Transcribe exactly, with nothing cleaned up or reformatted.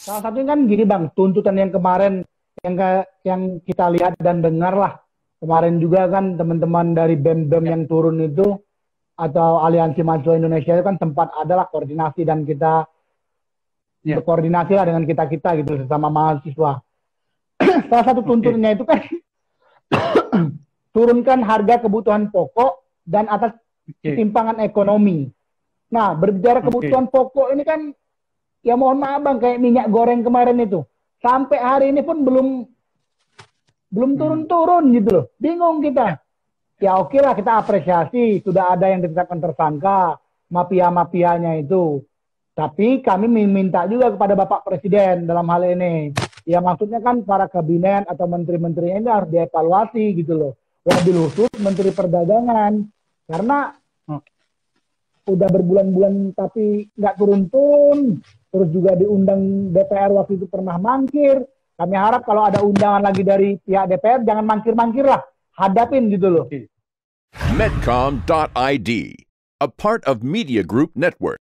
Salah satunya kan gini Bang, tuntutan yang kemarin yang ke- yang kita lihat dan dengar lah. Kemarin juga kan teman-teman dari BEM-BEM Ya, yang turun itu atau Aliansi Mahasiswa Indonesia itu kan sempat adalah koordinasi dan kita ya, berkoordinasi lah dengan kita-kita gitu sesama mahasiswa. Salah satu oke, tuntunannya itu kan turunkan harga kebutuhan pokok dan atas oke, ketimpangan ekonomi. Nah, berbicara oke. kebutuhan pokok ini kan ya mohon maaf Bang kayak minyak goreng kemarin itu. Sampai hari ini pun belum belum Hmm, turun-turun gitu loh. Bingung ya, kita. Ya oke lah kita apresiasi sudah ada yang ditetapkan tersangka mafia-mafianya itu. Tapi kami meminta juga kepada Bapak Presiden dalam hal ini. Ya maksudnya kan para kabinet atau menteri-menterinya ini harus dievaluasi gitu loh. Wabil khusus Menteri Perdagangan. Karena oke. udah berbulan-bulan tapi nggak turun-turun. Terus juga diundang D P R waktu itu pernah mangkir. Kami harap kalau ada undangan lagi dari pihak D P R jangan mangkir-mangkir lah. Hadapin gitu loh. Oke. Medcom dot I D, a part of Media Group Network.